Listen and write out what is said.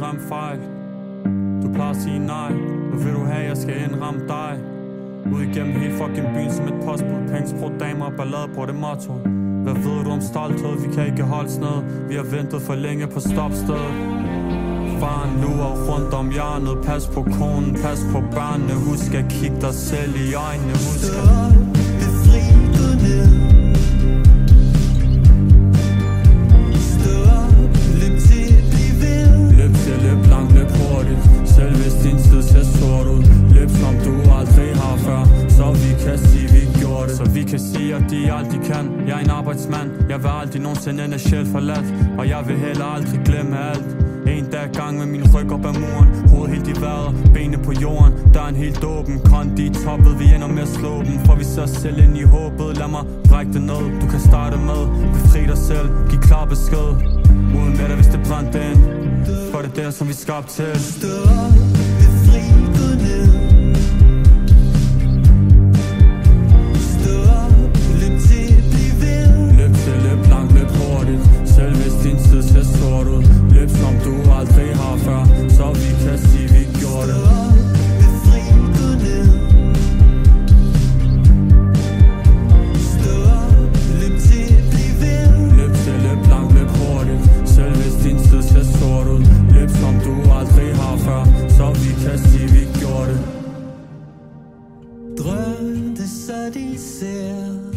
være en fejl. Du plejer at sige nej. Nu vil du have, jeg skal indramme dig. Ud igennem hele fucking byen som et postbud. Penge, sprog, damer og ballade på det motto. Hvad ved du om stolthed? Vi kan ikke holde sned. Vi har ventet for længe på stopstedet. Faren lurer rundt om hjørnet. Pas på konen, pas på børnene. Husk at kigge dig selv i øjnene. Husk at befri du ned. Stå op, løb til, bliv ved. Løb til, løb langt, løb hurtigt. Selv hvis din tid ser sort ud. Løb som du aldrig har før. Så vi kan sige, vi gjorde det. Så vi kan sige, at de aldrig kan. Jeg er en arbejdsmand. Jeg vil aldrig nogensinde ende sjæl forladt. Og jeg vil heller aldrig glemme alt. En dag gang med min ryg op ad muren. Hovedet helt i vejret, benene på jorden. Der er en helt åben kondi i toppet. Vi ender med at slå dem, for vi ser os selv ind i håbet. Lad mig brække det ned, du kan starte med. Befri dig selv, giv klar besked. Uden med dig, hvis det brændte ind. For det er der, som vi skabte til. Stå op, befri du ned. Stå op, løb til, bliv ved. Løb til, løb langt, løb hurtigt. Selv hvis din tid ser sort ud. Løb som du aldrig har før. Så vi kan sige, vi gjorde det. Stå op, befri du ned. Stå op, løb til, bliv ved. Løb til, løb langt, løb hurtigt. Selv hvis din tid ser sort ud. Løb som du aldrig har før. Så vi kan sige, vi gjorde det. Drømte så de ser